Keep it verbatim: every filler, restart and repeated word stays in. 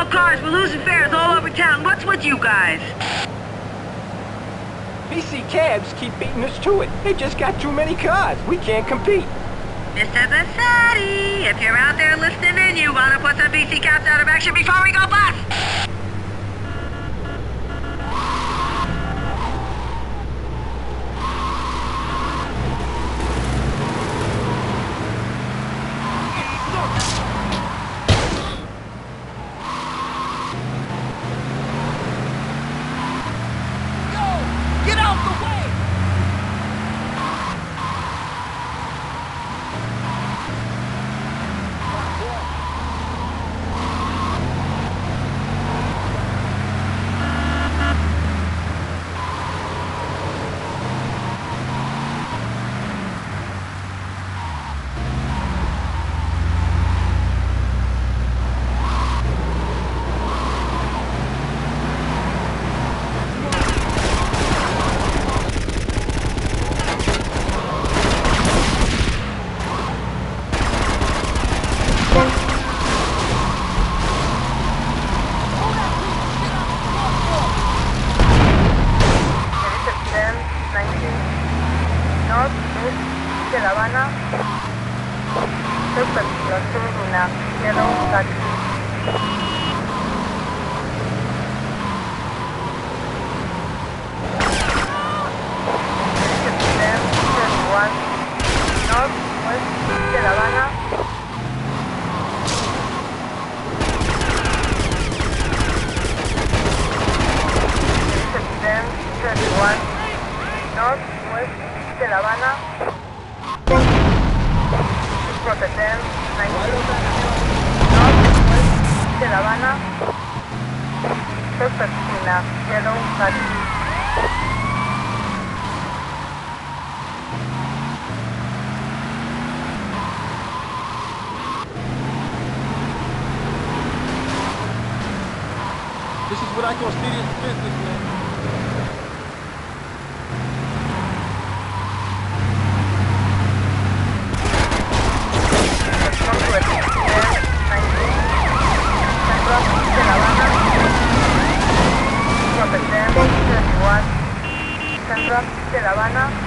cars. We're losing fares all over town. What's with you guys? B C cabs keep beating us to it. They just got too many cars. We can't compete. Mister Bassetti, if you're out there listening in, you want to put some B C cabs out of action before we go bust? This is what I call serious business, man. Central de La Habana.